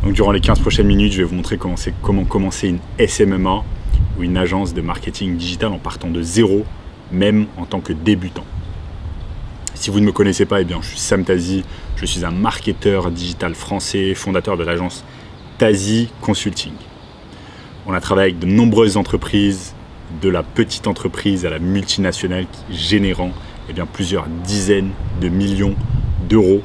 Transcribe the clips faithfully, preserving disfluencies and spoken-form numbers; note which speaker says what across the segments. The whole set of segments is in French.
Speaker 1: Donc durant les quinze prochaines minutes, je vais vous montrer comment, comment commencer une S M M A ou une agence de marketing digital en partant de zéro, même en tant que débutant. Si vous ne me connaissez pas, eh bien, je suis Sam Tazi, je suis un marketeur digital français, fondateur de l'agence Tazi Consulting. On a travaillé avec de nombreuses entreprises, de la petite entreprise à la multinationale, générant eh bien, plusieurs dizaines de millions d'euros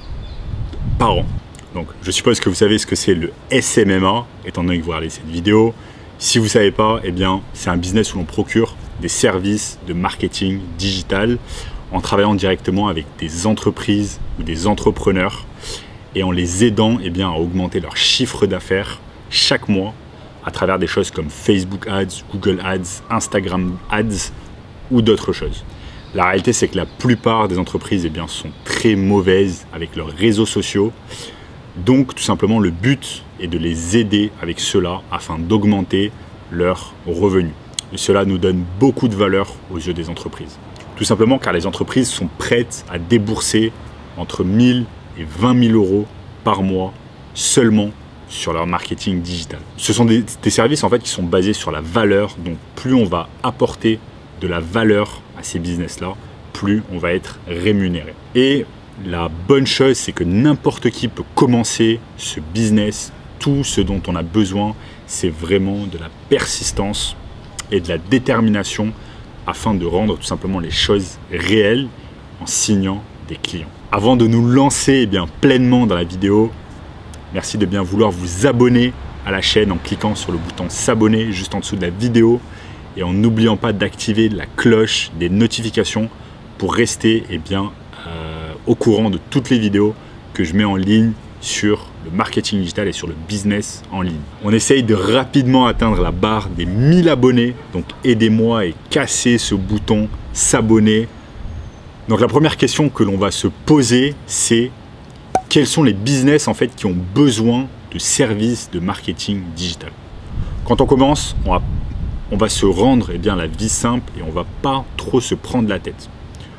Speaker 1: par an. Donc, je suppose que vous savez ce que c'est le S M M A, étant donné que vous regardez cette vidéo. Si vous ne savez pas, eh bien, c'est un business où l'on procure des services de marketing digital en travaillant directement avec des entreprises ou des entrepreneurs et en les aidant eh bien, à augmenter leur chiffre d'affaires chaque mois à travers des choses comme Facebook Ads, Google Ads, Instagram Ads ou d'autres choses. La réalité, c'est que la plupart des entreprises eh bien, sont très mauvaises avec leurs réseaux sociaux. Donc, tout simplement, le but est de les aider avec cela afin d'augmenter leurs revenus. Et cela nous donne beaucoup de valeur aux yeux des entreprises. Tout simplement car les entreprises sont prêtes à débourser entre mille et vingt mille euros par mois seulement sur leur marketing digital. Ce sont des, des services en fait qui sont basés sur la valeur. Donc, plus on va apporter de la valeur à ces business-là, plus on va être rémunéré. Et la bonne chose, c'est que n'importe qui peut commencer ce business. Tout ce dont on a besoin, c'est vraiment de la persistance et de la détermination afin de rendre tout simplement les choses réelles en signant des clients. Avant de nous lancer eh bien, pleinement dans la vidéo, merci de bien vouloir vous abonner à la chaîne en cliquant sur le bouton s'abonner juste en dessous de la vidéo et en n'oubliant pas d'activer la cloche des notifications pour rester eh bien, euh, au courant de toutes les vidéos que je mets en ligne sur le marketing digital et sur le business en ligne. On essaye de rapidement atteindre la barre des mille abonnés, donc aidez-moi et cassez ce bouton s'abonner. Donc la première question que l'on va se poser, c'est quels sont les business en fait qui ont besoin de services de marketing digital. Quand on commence, on va, on va se rendre eh bien, la vie simple et on ne va pas trop se prendre la tête.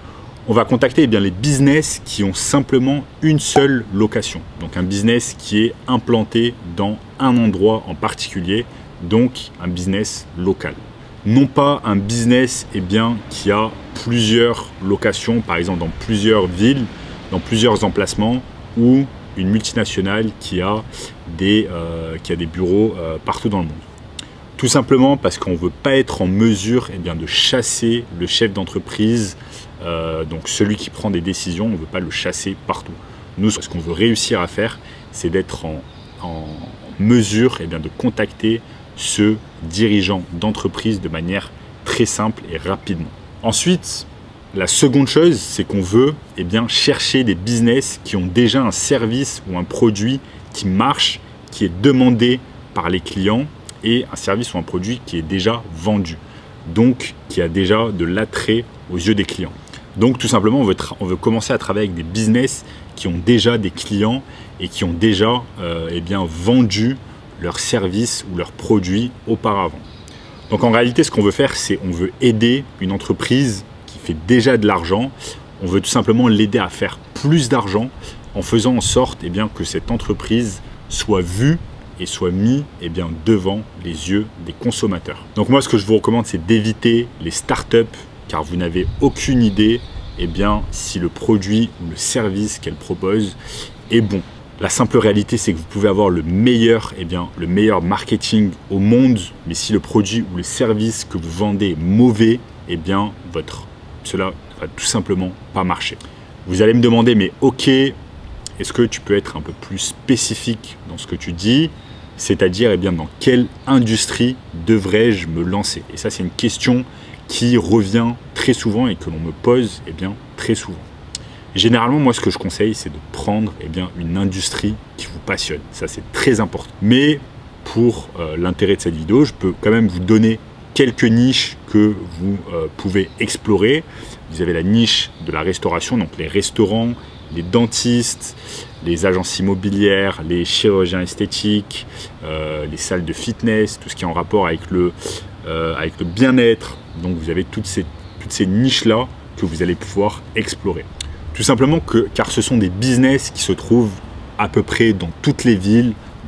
Speaker 1: On va contacter eh bien, les business qui ont simplement une seule location. Donc un business qui est implanté dans un endroit en particulier, donc un business local. Non pas un business eh bien, qui a plusieurs locations, par exemple dans plusieurs villes, dans plusieurs emplacements, ou une multinationale qui a des, euh, qui a des bureaux euh, partout dans le monde. Tout simplement parce qu'on ne veut pas être en mesure eh bien, de chasser le chef d'entreprise, euh, donc celui qui prend des décisions, on ne veut pas le chasser partout. Nous, ce qu'on veut réussir à faire, c'est d'être en, en mesure eh bien, de contacter ce dirigeant d'entreprise de manière très simple et rapidement. Ensuite, la seconde chose, c'est qu'on veut eh bien, chercher des business qui ont déjà un service ou un produit qui marche, qui est demandé par les clients et un service ou un produit qui est déjà vendu, donc qui a déjà de l'attrait aux yeux des clients. Donc tout simplement, on veut, on veut commencer à travailler avec des business qui ont déjà des clients et qui ont déjà euh, eh bien, vendu leurs services ou leurs produits auparavant. Donc en réalité, ce qu'on veut faire, c'est on veut aider une entreprise qui fait déjà de l'argent. On veut tout simplement l'aider à faire plus d'argent en faisant en sorte eh bien, que cette entreprise soit vue et soit mis eh bien, devant les yeux des consommateurs. Donc moi, ce que je vous recommande, c'est d'éviter les startups car vous n'avez aucune idée eh bien, si le produit ou le service qu'elles proposent est bon. La simple réalité, c'est que vous pouvez avoir le meilleur, eh bien, le meilleur marketing au monde, mais si le produit ou le service que vous vendez est mauvais, eh bien, votre, cela ne va tout simplement pas marcher. Vous allez me demander, mais ok, est-ce que tu peux être un peu plus spécifique dans ce que tu dis ? C'est-à-dire, eh bien, dans quelle industrie devrais-je me lancer? Et ça, c'est une question qui revient très souvent et que l'on me pose eh bien, très souvent. Généralement, moi, ce que je conseille, c'est de prendre eh bien, une industrie qui vous passionne. Ça, c'est très important. Mais pour euh, l'intérêt de cette vidéo, je peux quand même vous donner quelques niches que vous euh, pouvez explorer. Vous avez la niche de la restauration, donc les restaurants, les dentistes, les agences immobilières, les chirurgiens esthétiques, euh, les salles de fitness, tout ce qui est en rapport avec le, euh, avec le bien-être. Donc vous avez toutes ces, toutes ces niches-là que vous allez pouvoir explorer. Tout simplement que, car ce sont des business qui se trouvent à peu près dans toutes les villes,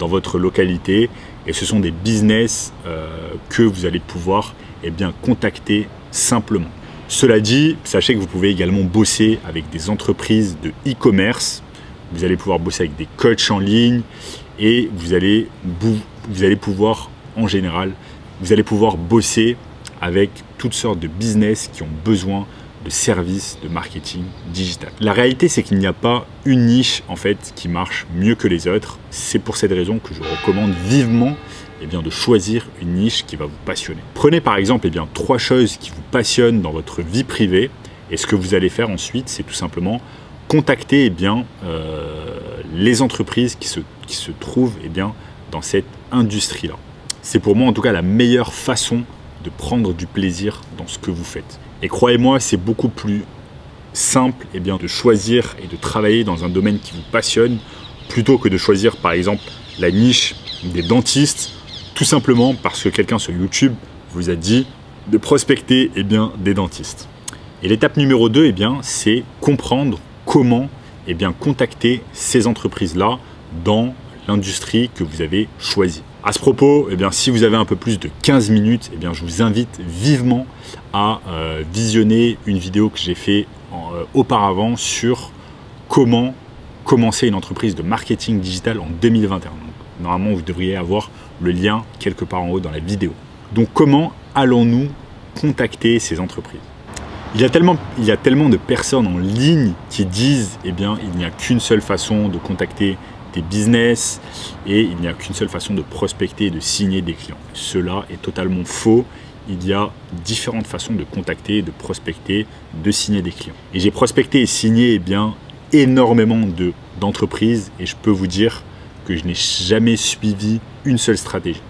Speaker 1: dans votre localité et ce sont des business euh, que vous allez pouvoir eh bien, contacter simplement. Cela dit, sachez que vous pouvez également bosser avec des entreprises de e-commerce, vous allez pouvoir bosser avec des coachs en ligne et vous allez, vous allez pouvoir en général, vous allez pouvoir bosser avec toutes sortes de business qui ont besoin de services de marketing digital. La réalité, c'est qu'il n'y a pas une niche en fait qui marche mieux que les autres. C'est pour cette raison que je recommande vivement eh bien, de choisir une niche qui va vous passionner. Prenez par exemple eh bien, trois choses qui vous passionnent dans votre vie privée et ce que vous allez faire ensuite, c'est tout simplement contacter eh bien, euh, les entreprises qui se, qui se trouvent eh bien, dans cette industrie-là. C'est pour moi en tout cas la meilleure façon de prendre du plaisir dans ce que vous faites. Et croyez-moi, c'est beaucoup plus simple eh bien, de choisir et de travailler dans un domaine qui vous passionne plutôt que de choisir par exemple la niche des dentistes, tout simplement parce que quelqu'un sur YouTube vous a dit de prospecter eh bien, des dentistes. Et l'étape numéro deux, eh bien, c'est comprendre comment eh bien, contacter ces entreprises-là dans l'industrie que vous avez choisie. À ce propos, eh bien, si vous avez un peu plus de quinze minutes, eh bien, je vous invite vivement à euh, visionner une vidéo que j'ai fait en, euh, auparavant sur comment commencer une entreprise de marketing digital en deux mille vingt et un. Donc, normalement, vous devriez avoir le lien quelque part en haut dans la vidéo. Donc, comment allons-nous contacter ces entreprises ? Il y a tellement, il y a tellement de personnes en ligne qui disent eh bien, il n'y a qu'une seule façon de contacter des business et il n'y a qu'une seule façon de prospecter et de signer des clients. Cela est totalement faux. Il y a différentes façons de contacter, de prospecter, de signer des clients. Et j'ai prospecté et signé eh bien, énormément de, d'entreprises et je peux vous dire que je n'ai jamais suivi une seule stratégie.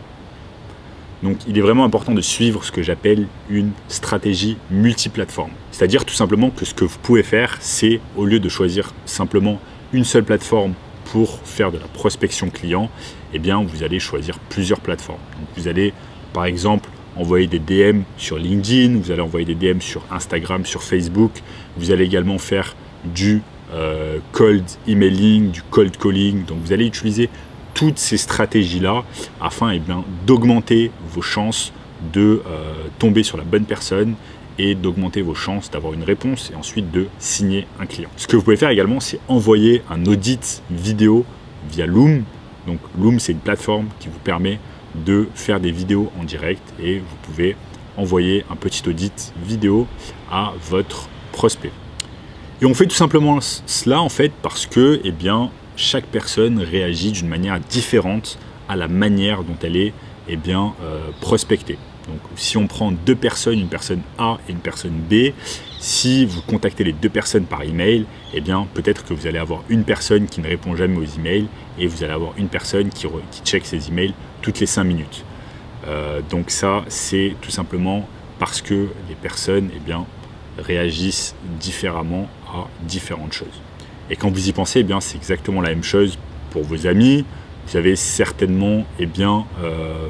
Speaker 1: Donc il est vraiment important de suivre ce que j'appelle une stratégie multiplateforme. C'est-à-dire tout simplement que ce que vous pouvez faire, c'est au lieu de choisir simplement une seule plateforme pour faire de la prospection client, eh bien vous allez choisir plusieurs plateformes. Donc, vous allez par exemple envoyer des D M sur LinkedIn, vous allez envoyer des D M sur Instagram, sur Facebook, vous allez également faire du euh, cold emailing, du cold calling. Donc vous allez utiliser toutes ces stratégies-là afin eh bien, d'augmenter vos chances de euh, tomber sur la bonne personne et d'augmenter vos chances d'avoir une réponse et ensuite de signer un client. Ce que vous pouvez faire également, c'est envoyer un audit vidéo via Loom. Donc Loom, c'est une plateforme qui vous permet de faire des vidéos en direct et vous pouvez envoyer un petit audit vidéo à votre prospect. Et on fait tout simplement cela en fait parce que eh bien, chaque personne réagit d'une manière différente à la manière dont elle est eh bien, euh, prospectée. Donc, si on prend deux personnes, une personne A et une personne B, si vous contactez les deux personnes par email, eh bien, peut-être que vous allez avoir une personne qui ne répond jamais aux emails et vous allez avoir une personne qui, qui check ses emails toutes les cinq minutes. Euh, donc ça, c'est tout simplement parce que les personnes eh bien, réagissent différemment à différentes choses. Et quand vous y pensez, eh bien, c'est exactement la même chose pour vos amis. Vous avez certainement, eh bien, euh,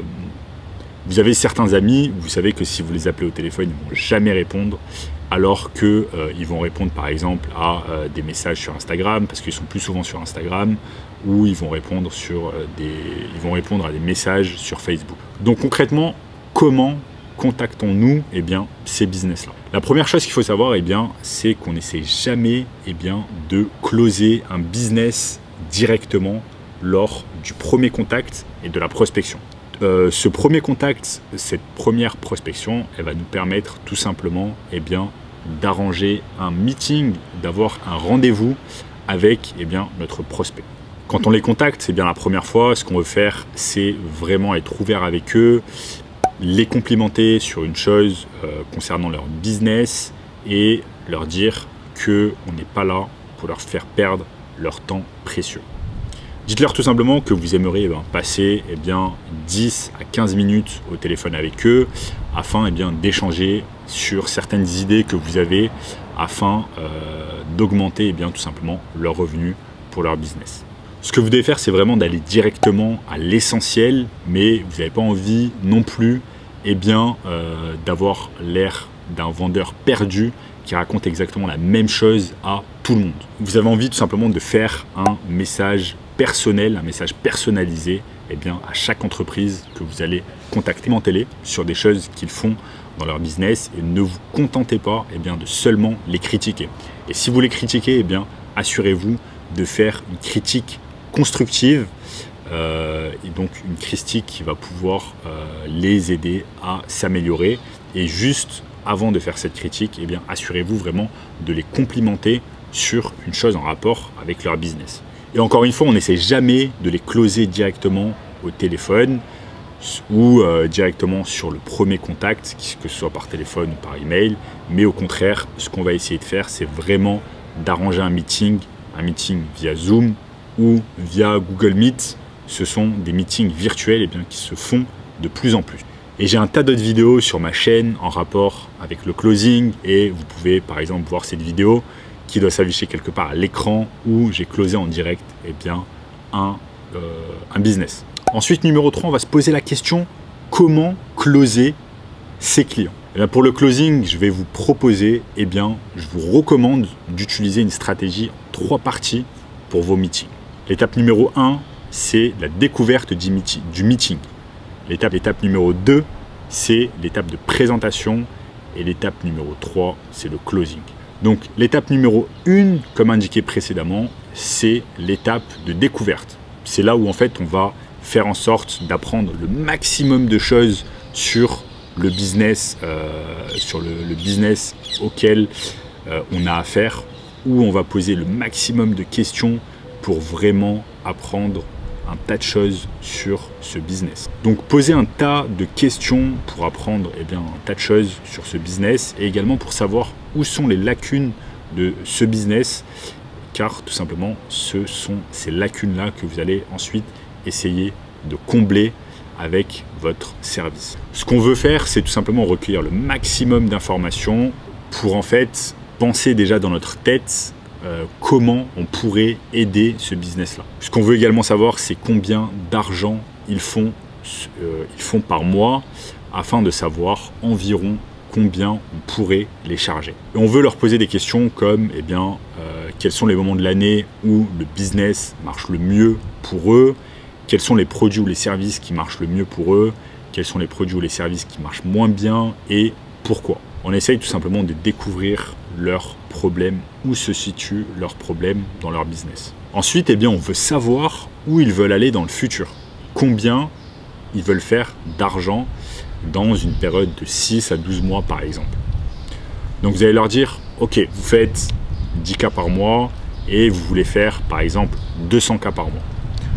Speaker 1: vous avez certains amis, vous savez que si vous les appelez au téléphone, ils ne vont jamais répondre, alors qu'ils euh, vont répondre par exemple à euh, des messages sur Instagram, parce qu'ils sont plus souvent sur Instagram, ou ils vont répondre, sur, euh, des, ils vont répondre à des messages sur Facebook. Donc concrètement, comment contactons-nous eh bien, ces business-là? La première chose qu'il faut savoir, eh bien, c'est qu'on n'essaie jamais eh bien, de closer un business directement lors du premier contact et de la prospection. Euh, ce premier contact, cette première prospection, elle va nous permettre tout simplement eh bien, d'arranger un meeting, d'avoir un rendez-vous avec eh bien, notre prospect. Quand on les contacte, c'est bien la première fois, ce qu'on veut faire, c'est vraiment être ouvert avec eux, les complimenter sur une chose euh, concernant leur business et leur dire qu'on n'est pas là pour leur faire perdre leur temps précieux. Dites-leur tout simplement que vous aimeriez eh bien, passer eh bien, dix à quinze minutes au téléphone avec eux afin eh bien, d'échanger sur certaines idées que vous avez afin euh, d'augmenter eh bien, tout simplement leurs revenus pour leur business. Ce que vous devez faire, c'est vraiment d'aller directement à l'essentiel, mais vous n'avez pas envie non plus eh bien, euh, d'avoir l'air d'un vendeur perdu qui raconte exactement la même chose à tout le monde. Vous avez envie tout simplement de faire un message personnel, un message personnalisé eh bien, à chaque entreprise que vous allez contacter. Commentez-les sur des choses qu'ils font dans leur business et ne vous contentez pas eh bien, de seulement les critiquer. Et si vous les critiquez, eh bien, assurez-vous de faire une critique constructive euh, et donc une critique qui va pouvoir euh, les aider à s'améliorer. Et juste avant de faire cette critique, eh bien, assurez-vous vraiment de les complimenter sur une chose en rapport avec leur business. Et encore une fois, on n'essaie jamais de les closer directement au téléphone ou euh, directement sur le premier contact, que ce soit par téléphone ou par email, mais au contraire, ce qu'on va essayer de faire, c'est vraiment d'arranger un meeting, un meeting via Zoom ou via Google Meet. Ce sont des meetings virtuels eh bien, qui se font de plus en plus. Et j'ai un tas d'autres vidéos sur ma chaîne en rapport avec le closing et vous pouvez par exemple voir cette vidéo qui doit s'afficher quelque part à l'écran où j'ai closé en direct eh bien, un, euh, un business. Ensuite, numéro trois, on va se poser la question comment closer ses clients. Et bien pour le closing, je vais vous proposer, eh bien, je vous recommande d'utiliser une stratégie en trois parties pour vos meetings. L'étape numéro un, c'est la découverte du meeting. Du meeting. L'étape, l'étape numéro deux, c'est l'étape de présentation. Et l'étape numéro trois, c'est le closing. Donc l'étape numéro un, comme indiqué précédemment, c'est l'étape de découverte. C'est là où en fait on va faire en sorte d'apprendre le maximum de choses sur le business, euh, sur le, le business auquel euh, on a affaire, où on va poser le maximum de questions pour vraiment apprendre un tas de choses sur ce business. Donc poser un tas de questions pour apprendre eh bien, un tas de choses sur ce business et également pour savoir où sont les lacunes de ce business, car tout simplement ce sont ces lacunes-là que vous allez ensuite essayer de combler avec votre service. Ce qu'on veut faire, c'est tout simplement recueillir le maximum d'informations pour en fait penser déjà dans notre tête euh, comment on pourrait aider ce business-là. Ce qu'on veut également savoir, c'est combien d'argent ils font, euh, ils font par mois afin de savoir environ combien on pourrait les charger. Et on veut leur poser des questions comme eh bien, euh, quels sont les moments de l'année où le business marche le mieux pour eux, quels sont les produits ou les services qui marchent le mieux pour eux, quels sont les produits ou les services qui marchent moins bien et pourquoi. On essaye tout simplement de découvrir leurs problèmes, où se situent leurs problèmes dans leur business. Ensuite, eh bien, on veut savoir où ils veulent aller dans le futur, combien ils veulent faire d'argent dans une période de six à douze mois par exemple. Donc vous allez leur dire, ok, vous faites dix cas par mois et vous voulez faire par exemple deux cents cas par mois.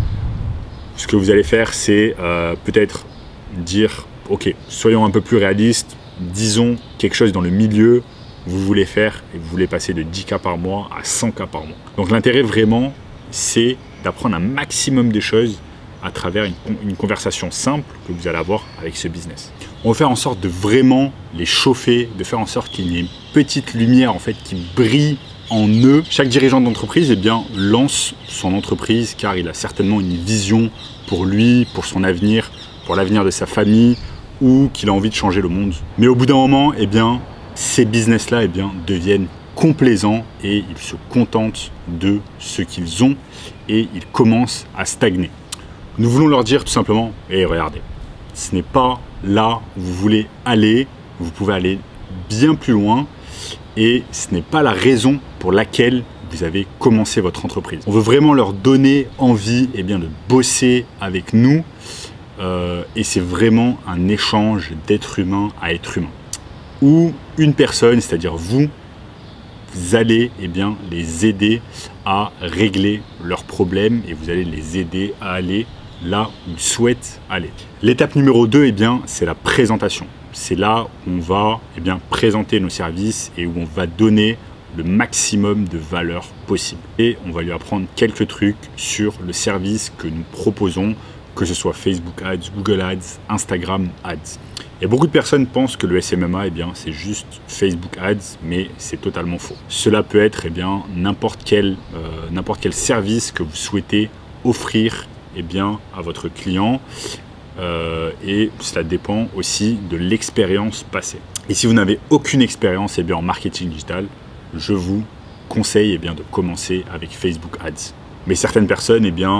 Speaker 1: Ce que vous allez faire, c'est euh, peut-être dire, ok, soyons un peu plus réalistes, disons quelque chose dans le milieu, vous voulez faire et vous voulez passer de dix cas par mois à cent cas par mois. Donc l'intérêt vraiment, c'est d'apprendre un maximum de choses à travers une, une conversation simple que vous allez avoir avec ce business. On va faire en sorte de vraiment les chauffer, de faire en sorte qu'il y ait une petite lumière en fait qui brille en eux. Chaque dirigeant d'entreprise eh bien, lance son entreprise car il a certainement une vision pour lui, pour son avenir, pour l'avenir de sa famille ou qu'il a envie de changer le monde. Mais au bout d'un moment, eh bien, ces business-là eh bien, deviennent complaisants et ils se contentent de ce qu'ils ont et ils commencent à stagner. Nous voulons leur dire tout simplement, et hey, regardez, ce n'est pas là où vous voulez aller, vous pouvez aller bien plus loin et ce n'est pas la raison pour laquelle vous avez commencé votre entreprise. On veut vraiment leur donner envie eh bien, de bosser avec nous euh, et c'est vraiment un échange d'être humain à être humain. Où une personne, c'est-à-dire vous, vous allez eh bien, les aider à régler leurs problèmes et vous allez les aider à aller là où ils souhaitent aller. L'étape numéro deux, eh bien, c'est la présentation. C'est là où on va eh bien, présenter nos services et où on va donner le maximum de valeur possible. Et on va lui apprendre quelques trucs sur le service que nous proposons, que ce soit Facebook Ads, Google Ads, Instagram Ads. Et beaucoup de personnes pensent que le S M M A, eh bien, c'est juste Facebook Ads, mais c'est totalement faux. Cela peut être eh bien, n'importe quel, euh, n'importe quel service que vous souhaitez offrir eh bien, à votre client. Euh, et cela dépend aussi de l'expérience passée. Et si vous n'avez aucune expérience eh bien, en marketing digital, je vous conseille eh bien, de commencer avec Facebook Ads. Mais certaines personnes eh bien,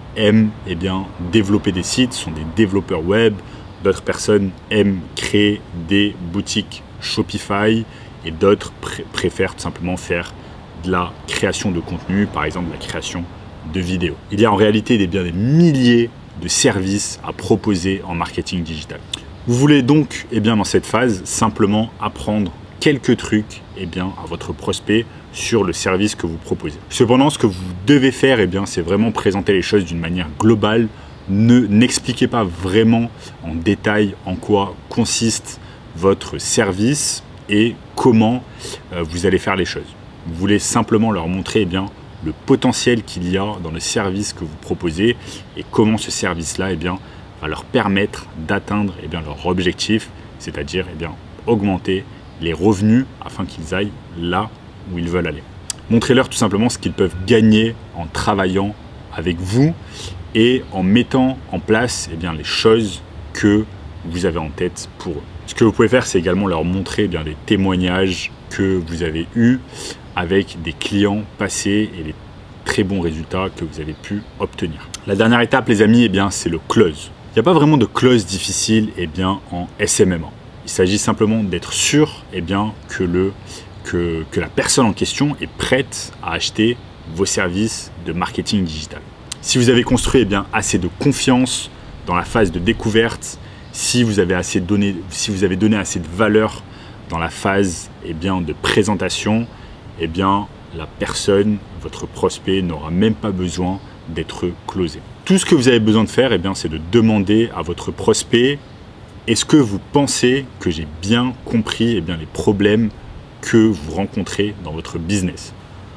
Speaker 1: aiment eh bien, développer des sites, sont des développeurs web. D'autres personnes aiment créer des boutiques Shopify et d'autres pr préfèrent tout simplement faire de la création de contenu, par exemple la création de vidéos. Il y a en réalité des, bien des milliers de services à proposer en marketing digital. Vous voulez donc eh bien, dans cette phase simplement apprendre quelques trucs eh bien, à votre prospect sur le service que vous proposez. Cependant, ce que vous devez faire, eh bien, c'est vraiment présenter les choses d'une manière globale. Ne n'expliquez pas vraiment en détail en quoi consiste votre service et comment euh, vous allez faire les choses. Vous voulez simplement leur montrer eh bien, le potentiel qu'il y a dans le service que vous proposez et comment ce service-là eh bien, va leur permettre d'atteindre eh bien, leur objectif, c'est-à-dire eh bien, augmenter les revenus afin qu'ils aillent là où ils veulent aller. Montrez-leur tout simplement ce qu'ils peuvent gagner en travaillant avec vous et en mettant en place eh bien, les choses que vous avez en tête pour eux. Ce que vous pouvez faire, c'est également leur montrer eh bien, des témoignages que vous avez eus avec des clients passés et les très bons résultats que vous avez pu obtenir. La dernière étape, les amis, eh bien, c'est le close. Il n'y a pas vraiment de close difficile eh bien, en S M M A. Il s'agit simplement d'être sûr eh bien, que, le, que, que la personne en question est prête à acheter vos services de marketing digital. Si vous avez construit eh bien, assez de confiance dans la phase de découverte, si vous avez, assez donné, si vous avez donné assez de valeur dans la phase eh bien, de présentation, eh bien, la personne, votre prospect, n'aura même pas besoin d'être closé. Tout ce que vous avez besoin de faire, eh bien, c'est de demander à votre prospect: est-ce que vous pensez que j'ai bien compris eh bien, les problèmes que vous rencontrez dans votre business?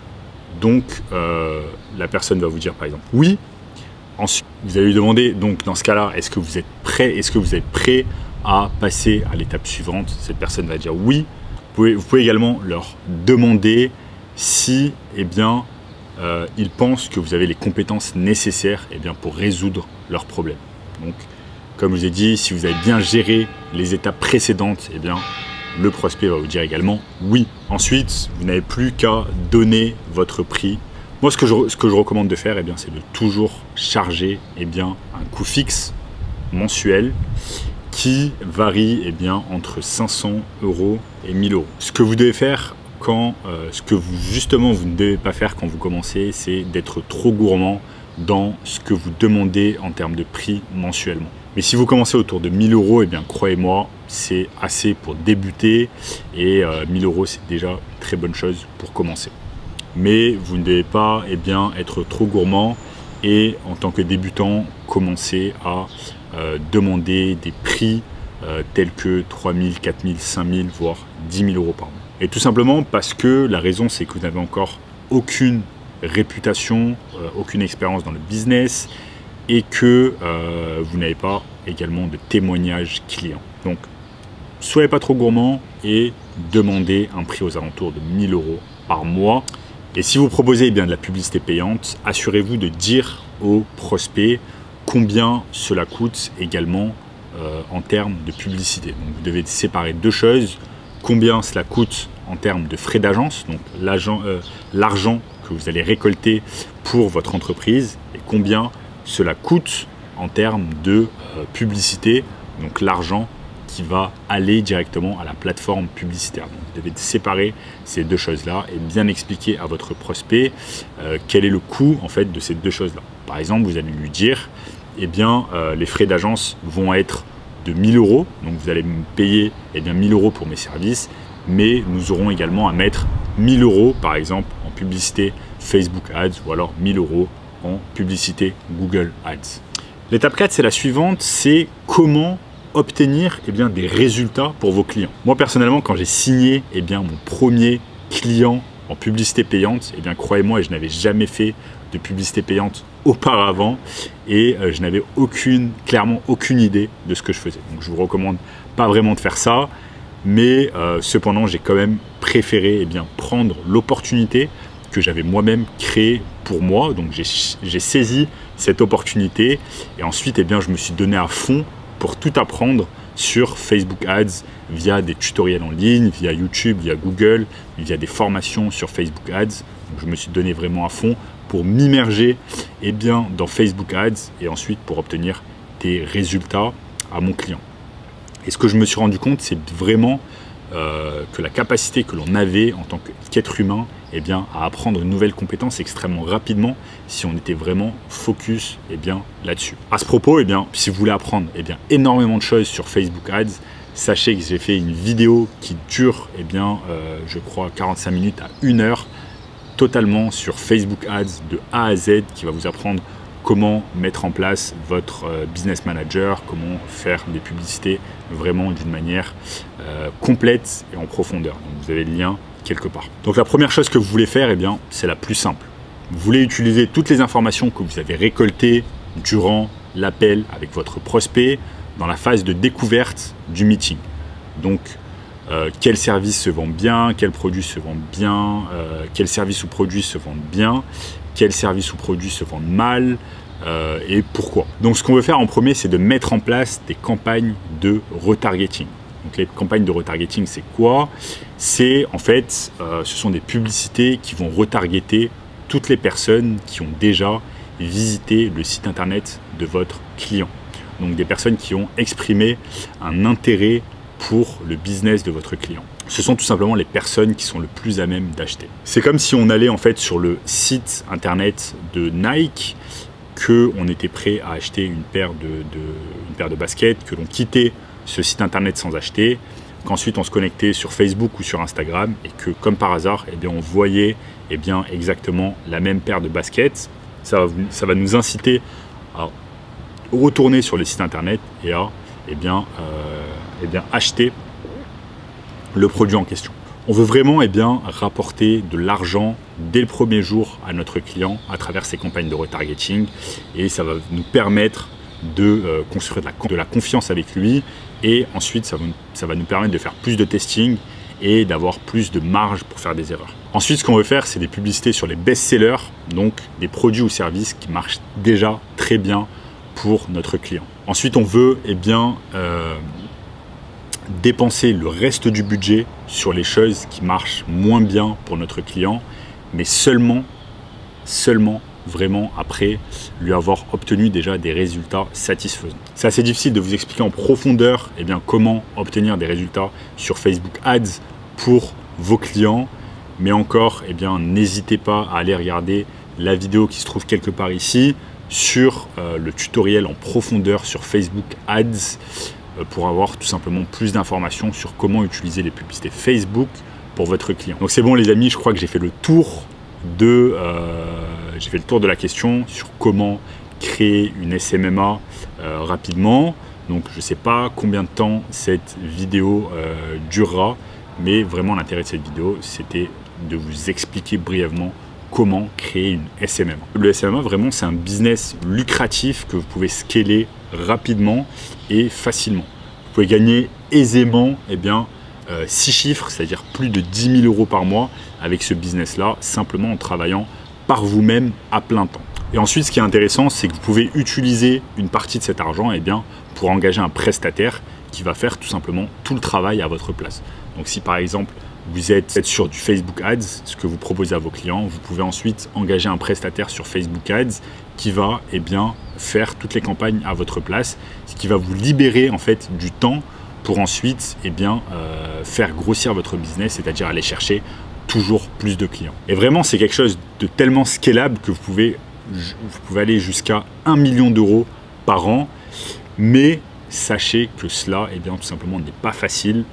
Speaker 1: Donc, euh, la personne va vous dire par exemple oui. Ensuite, vous allez lui demander, donc dans ce cas-là, est-ce que vous êtes prêt, est-ce que vous êtes prêt à passer à l'étape suivante? Cette personne va dire oui. Vous pouvez, vous pouvez également leur demander si eh bien, euh, ils pensent que vous avez les compétences nécessaires eh bien, pour résoudre leurs problèmes. Donc, comme je vous ai dit, si vous avez bien géré les étapes précédentes, eh bien, le prospect va vous dire également oui. Ensuite, vous n'avez plus qu'à donner votre prix. Moi, ce que je, ce que je recommande de faire, eh bien, c'est de toujours charger eh bien, un coût fixe mensuel qui varie eh bien, entre cinq cents euros et mille euros. Ce que vous devez faire quand, euh, ce que vous, justement vous ne devez pas faire quand vous commencez, c'est d'être trop gourmand dans ce que vous demandez en termes de prix mensuellement. Mais si vous commencez autour de mille euros, eh bien, croyez-moi, c'est assez pour débuter et euh, mille euros, c'est déjà une très bonne chose pour commencer. Mais vous ne devez pas eh bien, être trop gourmand et en tant que débutant, commencer à euh, demander des prix euh, tels que trois mille, quatre mille, cinq mille, voire dix mille euros par mois. Et tout simplement parce que la raison, c'est que vous n'avez encore aucune réputation, euh, aucune expérience dans le business et que euh, vous n'avez pas également de témoignages clients. Donc, soyez pas trop gourmand et demandez un prix aux alentours de mille euros par mois. Et si vous proposez eh bien, de la publicité payante, assurez-vous de dire aux prospects combien cela coûte également euh, en termes de publicité. Donc, vous devez séparer deux choses. Combien cela coûte en termes de frais d'agence, donc l'argent euh, l'argent que vous allez récolter pour votre entreprise, et combien cela coûte en termes de euh, publicité, donc l'argent qui va aller directement à la plateforme publicitaire. Donc, vous devez séparer ces deux choses-là et bien expliquer à votre prospect euh, quel est le coût en fait de ces deux choses-là. Par exemple, vous allez lui dire, eh bien, euh, les frais d'agence vont être de mille euros, donc vous allez me payer eh bien, mille euros pour mes services, mais nous aurons également à mettre mille euros par exemple en publicité Facebook Ads ou alors mille euros en publicité Google Ads. L'étape quatre, c'est la suivante, c'est comment obtenir eh bien, des résultats pour vos clients. Moi personnellement, quand j'ai signé eh bien, mon premier client en publicité payante, eh bien, croyez-moi, je n'avais jamais fait de publicité payante auparavant et euh, je n'avais aucune, clairement aucune idée de ce que je faisais. Donc je vous recommande pas vraiment de faire ça, mais euh, cependant j'ai quand même préféré eh bien, prendre l'opportunité que j'avais moi-même créée pour moi. Donc j'ai saisi cette opportunité et ensuite eh bien, je me suis donné à fond pour tout apprendre sur Facebook Ads via des tutoriels en ligne, via YouTube, via Google, via des formations sur Facebook Ads. Donc, je me suis donné vraiment à fond pour m'immerger eh bien, dans Facebook Ads et ensuite pour obtenir des résultats à mon client. Et ce que je me suis rendu compte, c'est vraiment euh, que la capacité que l'on avait en tant qu'être humain eh bien, à apprendre une nouvelle compétence extrêmement rapidement si on était vraiment focus eh bien, là-dessus. À ce propos, eh bien, si vous voulez apprendre eh bien, énormément de choses sur Facebook Ads, sachez que j'ai fait une vidéo qui dure, eh bien, euh, je crois, quarante-cinq minutes à une heure, totalement sur Facebook Ads de A à Z, qui va vous apprendre comment mettre en place votre euh, business manager, comment faire des publicités vraiment d'une manière euh, complète et en profondeur. Donc, vous avez le lien quelque part. Donc la première chose que vous voulez faire, eh bien, c'est la plus simple. Vous voulez utiliser toutes les informations que vous avez récoltées durant l'appel avec votre prospect dans la phase de découverte du meeting. Donc, Euh, quel service se vend bien, quel produit se vend bien, euh, quel service ou produit se vend bien, quel service ou produit se vend mal euh, et pourquoi. Donc ce qu'on veut faire en premier, c'est de mettre en place des campagnes de retargeting. Donc les campagnes de retargeting, c'est quoi? C'est en fait, euh, ce sont des publicités qui vont retargeter toutes les personnes qui ont déjà visité le site internet de votre client. Donc des personnes qui ont exprimé un intérêt pour le business de votre client. Ce sont tout simplement les personnes qui sont le plus à même d'acheter. C'est comme si on allait en fait sur le site internet de Nike, que on était prêt à acheter une paire de, de, une paire de baskets, que l'on quittait ce site internet sans acheter, qu'ensuite on se connectait sur Facebook ou sur Instagram et que comme par hasard, eh bien, on voyait eh bien, exactement la même paire de baskets. Ça va, ça va nous inciter à retourner sur le site internet et à eh bien, euh, eh bien, acheter le produit en question. On veut vraiment eh bien, rapporter de l'argent dès le premier jour à notre client à travers ces campagnes de retargeting et ça va nous permettre de euh, construire de la, de la confiance avec lui et ensuite ça va, ça va nous permettre de faire plus de testing et d'avoir plus de marge pour faire des erreurs. Ensuite, ce qu'on veut faire, c'est des publicités sur les best-sellers, donc des produits ou services qui marchent déjà très bien pour notre client. Ensuite, on veut eh bien, euh, dépenser le reste du budget sur les choses qui marchent moins bien pour notre client, mais seulement, seulement vraiment après lui avoir obtenu déjà des résultats satisfaisants. C'est assez difficile de vous expliquer en profondeur eh bien, comment obtenir des résultats sur Facebook Ads pour vos clients, mais encore, eh bien, n'hésitez pas à aller regarder la vidéo qui se trouve quelque part ici, sur euh, le tutoriel en profondeur sur Facebook Ads euh, pour avoir tout simplement plus d'informations sur comment utiliser les publicités Facebook pour votre client. Donc c'est bon les amis, je crois que j'ai fait le tour de euh, j'ai fait le tour de la question sur comment créer une S M M A euh, rapidement. Donc je ne sais pas combien de temps cette vidéo euh, durera, mais vraiment l'intérêt de cette vidéo, c'était de vous expliquer brièvement comment créer une S M M A. Le S M M A, vraiment, c'est un business lucratif que vous pouvez scaler rapidement et facilement. Vous pouvez gagner aisément eh bien, euh, six chiffres, c'est-à-dire plus de dix mille euros par mois avec ce business-là, simplement en travaillant par vous-même à plein temps. Et ensuite, ce qui est intéressant, c'est que vous pouvez utiliser une partie de cet argent eh bien, pour engager un prestataire qui va faire tout simplement tout le travail à votre place. Donc si par exemple, vous êtes sur du Facebook Ads, ce que vous proposez à vos clients, vous pouvez ensuite engager un prestataire sur Facebook Ads qui va eh bien, faire toutes les campagnes à votre place, ce qui va vous libérer en fait du temps pour ensuite eh bien, euh, faire grossir votre business, c'est-à-dire aller chercher toujours plus de clients. Et vraiment, c'est quelque chose de tellement scalable que vous pouvez, vous pouvez aller jusqu'à un million d'euros par an, mais sachez que cela eh bien, tout simplement n'est pas facile.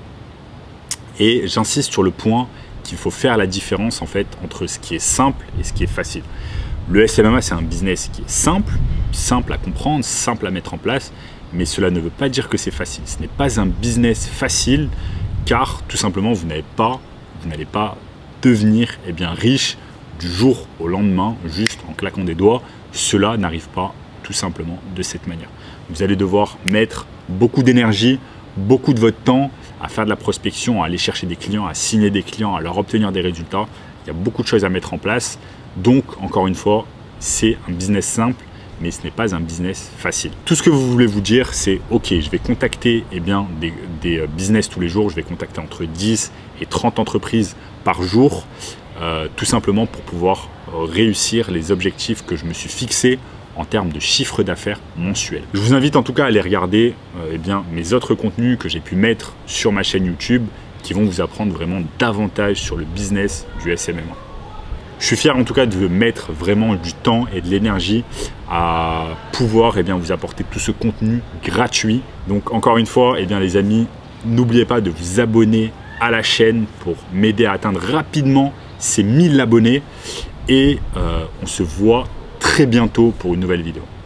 Speaker 1: Et j'insiste sur le point qu'il faut faire la différence en fait entre ce qui est simple et ce qui est facile. Le S M M A, c'est un business qui est simple, simple à comprendre, simple à mettre en place, mais cela ne veut pas dire que c'est facile. Ce n'est pas un business facile car tout simplement vous n'avez pas, vous n'allez pas devenir eh bien, riche du jour au lendemain, juste en claquant des doigts. Cela n'arrive pas tout simplement de cette manière. Vous allez devoir mettre beaucoup d'énergie, beaucoup de votre temps à faire de la prospection, à aller chercher des clients, à signer des clients, à leur obtenir des résultats. Il y a beaucoup de choses à mettre en place. Donc, encore une fois, c'est un business simple, mais ce n'est pas un business facile. Tout ce que vous voulez vous dire, c'est « Ok, je vais contacter eh bien, des, des business tous les jours. Je vais contacter entre dix et trente entreprises par jour. euh, tout simplement pour pouvoir euh, réussir les objectifs que je me suis fixés en termes de chiffre d'affaires mensuel. Je vous invite en tout cas à aller regarder euh, eh bien, mes autres contenus que j'ai pu mettre sur ma chaîne YouTube qui vont vous apprendre vraiment davantage sur le business du S M M A. Je suis fier en tout cas de mettre vraiment du temps et de l'énergie à pouvoir eh bien, vous apporter tout ce contenu gratuit. Donc encore une fois, eh bien, les amis, n'oubliez pas de vous abonner à la chaîne pour m'aider à atteindre rapidement ces mille abonnés. Et euh, on se voit très bientôt pour une nouvelle vidéo.